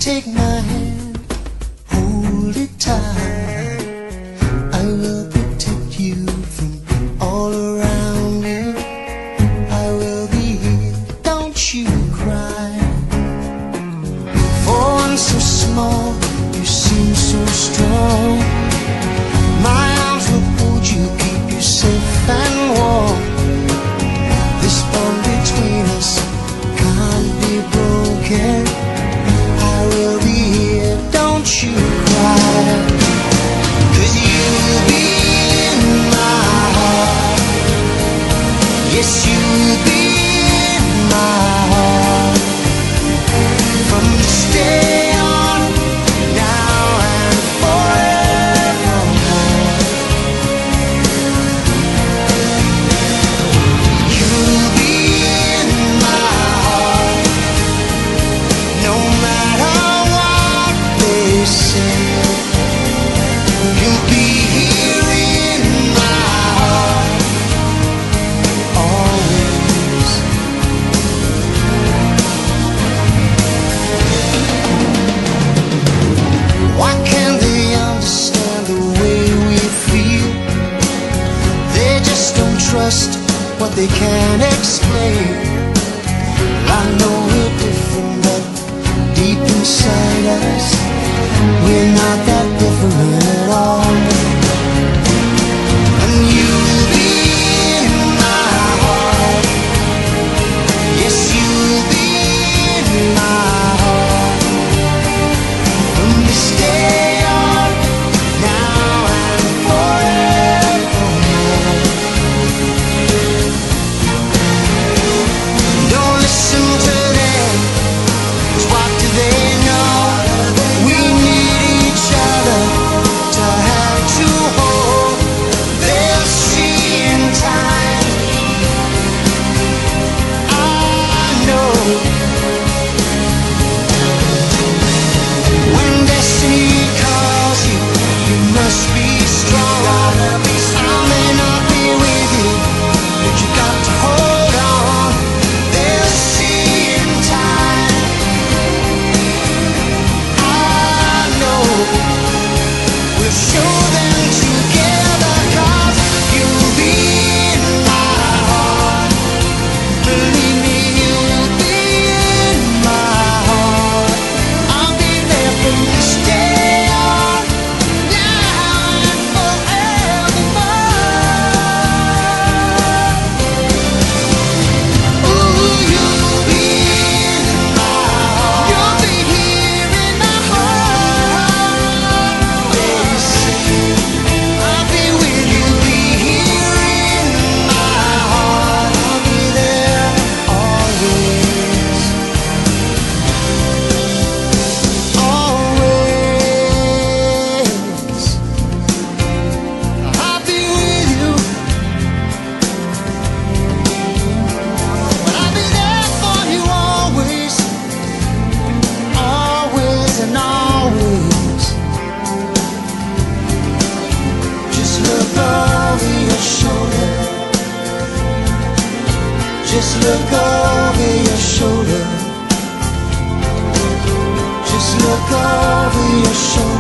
take my hand, hold it tight. I will protect you from all around you. I will be here, don't you cry. For one so small, you seem so strong. My arms will hold you, keep you safe and warm. This bond between us can't be broken. I will be here, don't you cry. 'Cause you'll be in my heart. Yes, you'll be in my heart. From this day on, now and forevermore. You'll be in my heart. No matter what they say, you'll be here in my heart always. Why can't they understand the way we feel? They just don't trust what they can't explain. I know we're different, but deep inside us, we're not that different at all. And you'll be in my heart. Yes, you'll be in my heart. From this day on, now and forevermore. Don't listen to them, 'cause what do they know? We need each other to have to hold. They'll see in time, I know. When destiny calls you, you must be strong. I may not be with you, but you got to hold on. They'll see in time, I know. We'll show them together, 'cause you'll be in my heart. Believe me, you'll be in my heart. I'll be there from this day on, now and forevermore. Ooh, you'll be in my heart. You'll be here in my heart. I'll be with you, be here in my heart. I'll be there always, always. I'll be with you, but I'll be there for you always, always and always. Just look over your shoulder. Just look over your shoulder. Just look over your shoulder.